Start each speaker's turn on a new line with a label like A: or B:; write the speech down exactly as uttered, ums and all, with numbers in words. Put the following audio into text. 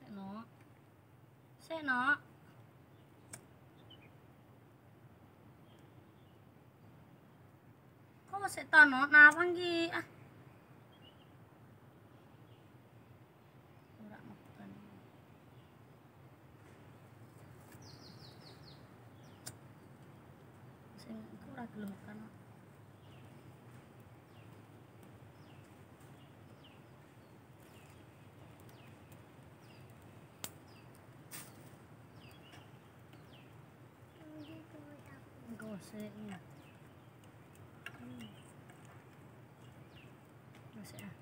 A: no. Sik no. Kok sik to no, nawang iki. Ah. Ora meken. Sing iku ora gelem meken. Gosek ya. Hmm. Gosek ah.